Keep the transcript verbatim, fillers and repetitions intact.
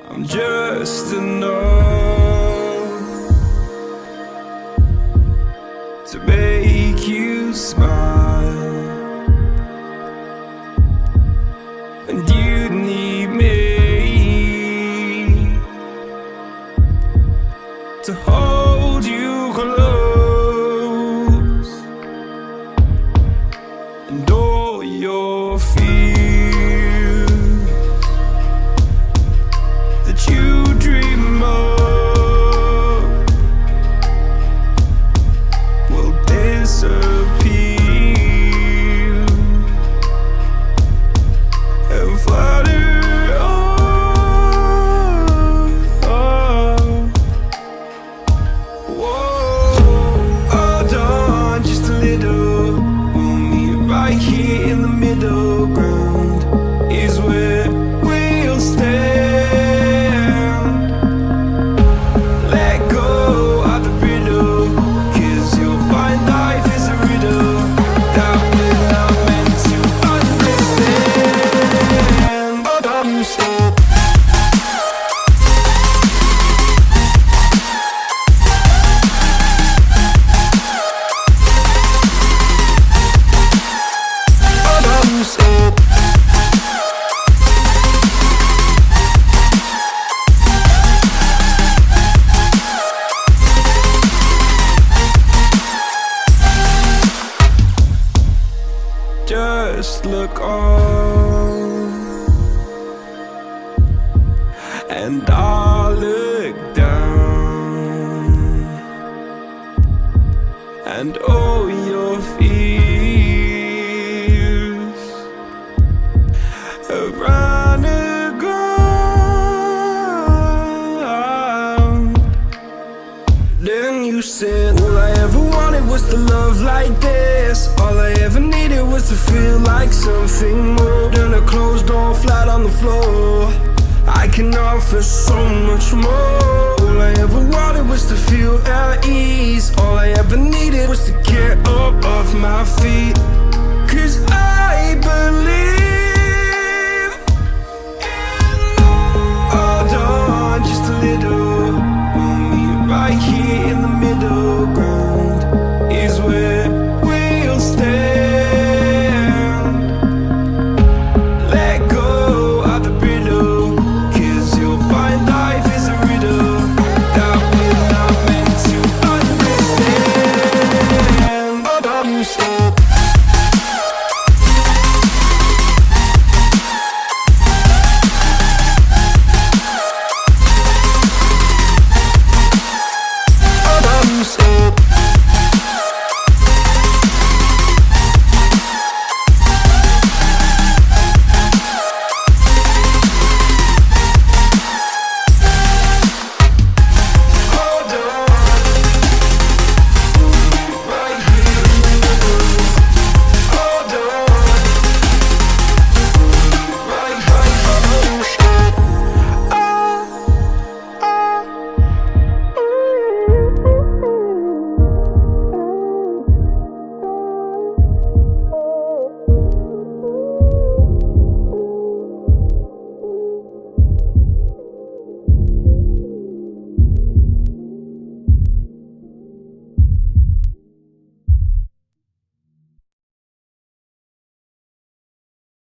I'm just enough to make you smile, and you need me to hold you close, and all your fears that you dream of will disappear and flutter on. Whoa, hold on just a little. We'll meet right here in the middle ground is where we'll stand. Just look on, and I'll look down, and all your fears have run aground. Then you said, all I ever wanted was to love like this. All I ever needed was to feel like something more than a closed door flat on the floor. I can offer so much more. All I ever wanted was to feel at ease. All I ever needed was to get up off my feet. 'Cause I believe